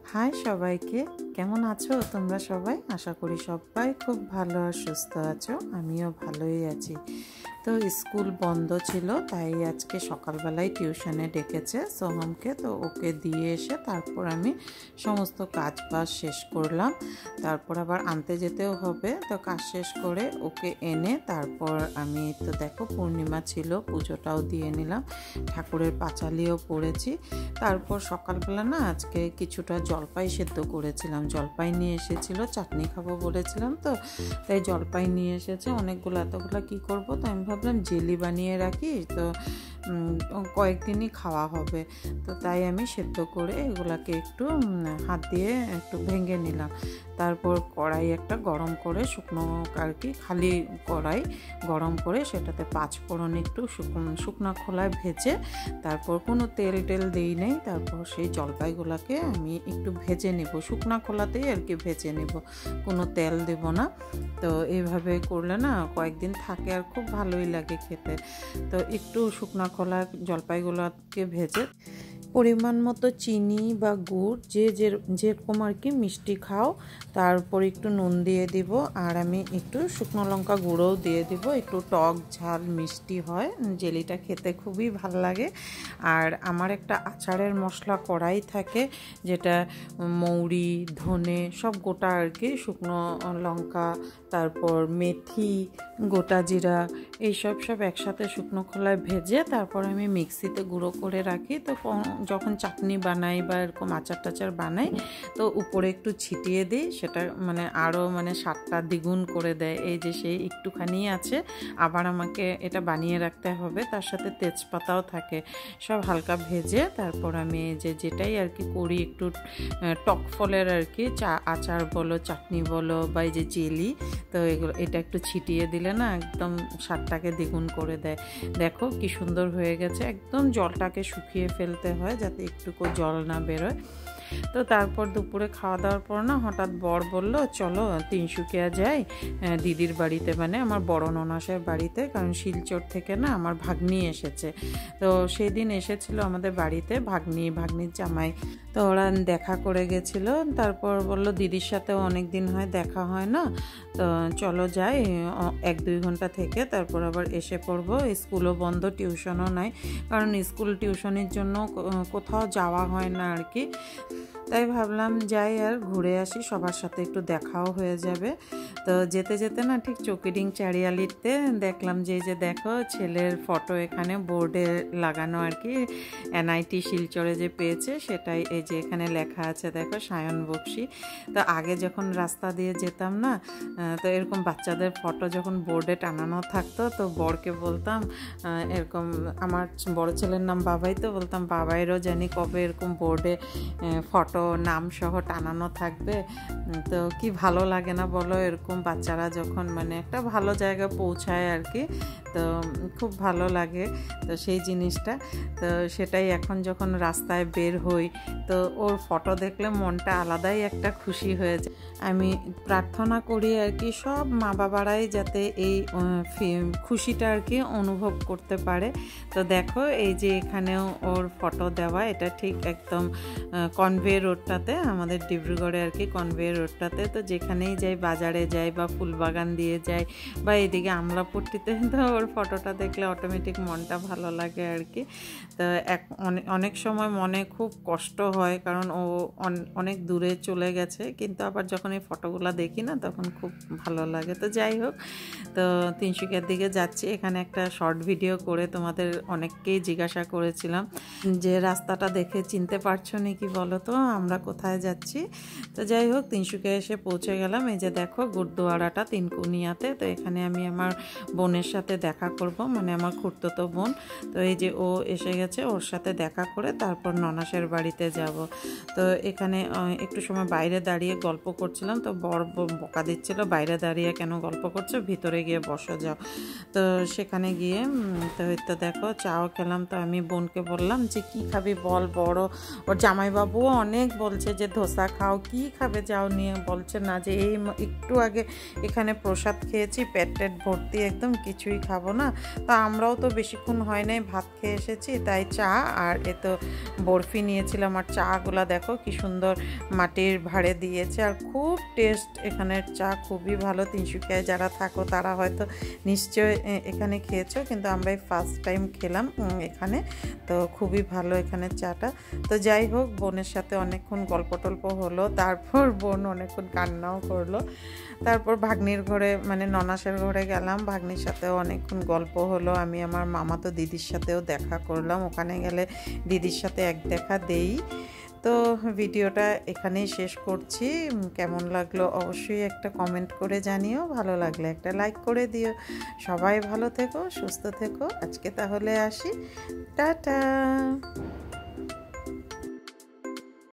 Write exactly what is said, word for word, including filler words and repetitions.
High সবাইকে, কেমন আছো তোমরা সবাই? আশা করি সবাই খুব ভালো আর সুস্থ আছো। আমিও ভালোই আছি। তো স্কুল বন্ধ ছিল, তাই আজকে সকালবেলায় টিউশনে ডেকেছে সোহমকে। তো ওকে দিয়ে এসে তারপর আমি সমস্ত কাজ বাজ শেষ করলাম। তারপর আবার আনতে যেতেও হবে, তো কাজ শেষ করে ওকে এনে তারপর আমি তো দেখো পূর্ণিমা ছিল, পুজোটাও দিয়ে নিলাম, ঠাকুরের পাঁচালিও পড়েছি। তারপর সকালবেলা না আজকে কিছুটা জলপাই সেদ্ধ করেছিলাম। জলপাই নিয়ে এসেছিলো, চাটনি খাবো বলেছিলাম, তো তাই জলপাই নিয়ে এসেছে অনেকগুলো। এতগুলো কী করবো, তো আমি ভাবলাম জেলি বানিয়ে রাখি, তো কয়েকদিনই খাওয়া হবে। তো তাই আমি সেদ্ধ করে এগুলাকে একটু হাত দিয়ে একটু ভেঙে নিলাম। তারপর কড়াই একটা গরম করে, শুকনো আর কি খালি কড়াই গরম করে সেটাতে পাঁচ ফোড়ন একটু শুকনো শুকনো খোলায় ভেজে, তারপর কোনো তেল টেল দিই নেই। তারপর সেই জলপাইগুলোকে আমি একটু ভেজে নেব, শুকনো খোলাতেই আর কি ভেজে নেব, কোনো তেল দেব না। তো এইভাবে করলে না কয়েকদিন থাকে আর খুব ভালোই লাগে খেতে। তো একটু শুকনো খোলা জলপাইগুলোকে ভেজে পরিমাণ মতো চিনি বা গুড়, যে যে যেরকম আর কি মিষ্টি খাও, তারপর একটু নুন দিয়ে দিব, আর আমি একটু শুকনো লঙ্কা গুঁড়োও দিয়ে দিব। একটু টক ঝাল মিষ্টি হয়, জেলিটা খেতে খুবই ভালো লাগে। আর আমার একটা আচারের মশলা কড়াই থাকে, যেটা মৌরি, ধনে সব গোটা আর কি, শুকনো লঙ্কা, তারপর মেথি, গোটা জিরা, এইসব সব একসাথে শুকনো খোলায় ভেজে তারপর আমি মিক্সিতে গুঁড়ো করে রাখি। তো যখন চাটনি বানাই বা এরকম আচার টাচার বানাই, তো উপরে একটু ছিটিয়ে দিই, সেটা মানে আরও মানে স্বাদটা দ্বিগুণ করে দেয়। এই যে সেই একটুখানি আছে, আবার আমাকে এটা বানিয়ে রাখতে হবে, তার সাথে তেজপাতাও থাকে। সব হালকা ভেজে তারপর আমি যে যেটাই আর কি করি, একটু টক ফলের আর কি চা আচার বলো, চাটনি বলো, বা এই যে জেলি, তো এগুলো এটা একটু ছিটিয়ে দিলে না একদম স্বাদটাকে দ্বিগুণ করে দেয়। দেখো কি সুন্দর হয়ে গেছে। একদম জলটাকে শুকিয়ে ফেলতে হয় যাতে একটুকু জল না বেরোয়। তো তারপর দুপুরে খাওয়া দাওয়ার পর না হঠাৎ বর বলল, চলো তিনসুকিয়া যাই দিদির বাড়িতে, মানে আমার বড় ননাসের বাড়িতে, কারণ শিলচর থেকে না আমার ভাগ্নি এসেছে। তো সেই দিন এসেছিল আমাদের বাড়িতে ভাগ্নি, ভাগ্নির জামাই। তো ওরা দেখা করে গেছিল। তারপর বলল দিদির সাথেও অনেক দিন হয় দেখা হয় না, তো চলো যাই এক দুই ঘন্টা থেকে তারপর আবার এসে পড়বো। স্কুলও বন্ধ, টিউশনও নাই, কারণ স্কুল টিউশনের জন্য কোথাও যাওয়া হয় না আর কি। তাই ভাবলাম যাই আর ঘুরে আসি, সবার সাথে একটু দেখাও হয়ে যাবে। তো যেতে যেতে না ঠিক চকিডিং চারিয়ালিতে দেখলাম যে এই যে দেখো ছেলের ফটো এখানে বোর্ডে লাগানো আর কি, এনআইটি শিলচরে যে পেয়েছে সেটাই এই যে এখানে লেখা আছে, দেখো সায়ন বক্সি। তো আগে যখন রাস্তা দিয়ে যেতাম না, তো এরকম বাচ্চাদের ফটো যখন বোর্ডে টানানো থাকতো, তো বরকে বলতাম এরকম, আমার বড় ছেলের নাম বাবাই, তো বলতাম বাবাইরও জানি কবে এরকম বোর্ডে ফটো নাম সহ টানানো থাকবে। তো কি ভালো লাগে না বলো, এরকম বাচ্চারা যখন মানে একটা ভালো জায়গায় পৌঁছায় আর কি, তো খুব ভালো লাগে। তো সেই জিনিসটা, তো সেটাই এখন যখন রাস্তায় বের হই, তো ওর ফটো দেখলে মনটা আলাদাই একটা খুশি হয়ে যায়। আমি প্রার্থনা করি আর কি সব মা বাবারাই যাতে এই খুশিটা আর কি অনুভব করতে পারে। তো দেখো এই যে এখানেও ওর ফটো দেওয়া, এটা ঠিক একদম কনভে রোডটাতে, আমাদের ডিব্রুগড়ে আর কি কনভে রোডটাতে। তো যেখানেই যাই, বাজারে যাই বা ফুলবাগান দিয়ে যাই বা এদিকে আমলাপট্টিতে, তো ওর ফটোটা দেখলে অটোমেটিক মনটা ভালো লাগে আর কি। তো এক অনেক সময় মনে খুব কষ্ট হয়, কারণ ও অনেক দূরে চলে গেছে, কিন্তু আবার যখন এই ফটোগুলো দেখি না তখন খুব ভালো লাগে। তো যাই হোক, তো তিনসুকিয়ার দিকে যাচ্ছি। এখানে একটা শর্ট ভিডিও করে তোমাদের অনেককেই জিজ্ঞাসা করেছিলাম যে রাস্তাটা দেখে চিনতে পারছো নাকি বলো তো আমরা কোথায় যাচ্ছি। তো যাই হোক, তিনসুকিয়া এসে পৌঁছে গেলাম। এই যে দেখো গুরদুয়ারাটা তিনকুনিয়াতে। তো এখানে আমি আমার বোনের সাথে দেখা করব, মানে আমার খুড়তুতো বোন। তো এই যে ও এসে গেছে, ওর সাথে দেখা করে তারপর ননাসের বাড়িতে যাব। তো এখানে একটু সময় বাইরে দাঁড়িয়ে গল্প করছিলাম, তো বর বকা দিচ্ছিল, বাইরে দাঁড়িয়ে কেন গল্প করছো, ভিতরে গিয়ে বসো যাও। তো সেখানে গিয়ে তো হয়তো দেখো চাও খেলাম। তো আমি বোনকে বললাম যে কি খাবি বল, বড় ওর জামাইবাবুও অনেক বলছে যে ধোসা খাও, কি খাবে যাও নিয়ে, বলছে না যে এই একটু আগে এখানে প্রসাদ খেয়েছি, পেট টেট ভর্তি একদম, কিছুই খাবো না। তো আমরাও তো বেশিক্ষণ হয় নাই ভাত খেয়ে এসেছি, তাই চা আর এ তো বরফি নিয়েছিলাম। আর চাগুলা দেখো কি সুন্দর মাটির ভাঁড়ে দিয়েছে, আর খুব টেস্ট এখানের চা, খুবই ভালো। তিনসুকিয়ায় যারা থাকো তারা হয়তো নিশ্চয় এখানে খেয়েছো, কিন্তু আমরা এই ফার্স্ট টাইম খেলাম এখানে, তো খুবই ভালো এখানের চাটা। তো যাই হোক, বোনের সাথে অনেকক্ষণ গল্প টল্প হলো, তারপর বোন অনেকক্ষণ কান্নাও করলো। তারপর ভাগ্নির ঘরে মানে ননাসের ঘরে গেলাম, ভাগ্নির সাথেও অনেকক্ষণ গল্প হলো। আমি আমার মামাতো দিদির সাথেও দেখা করলাম, ওখানে গেলে দিদির সাথে এক দেখা দেই। তো ভিডিওটা এখানেই শেষ করছি। কেমন লাগলো অবশ্যই একটা কমেন্ট করে জানিও, ভালো লাগলে একটা লাইক করে দিও। সবাই ভালো থেকো, সুস্থ থেকো। আজকে তাহলে আসি, টাটা।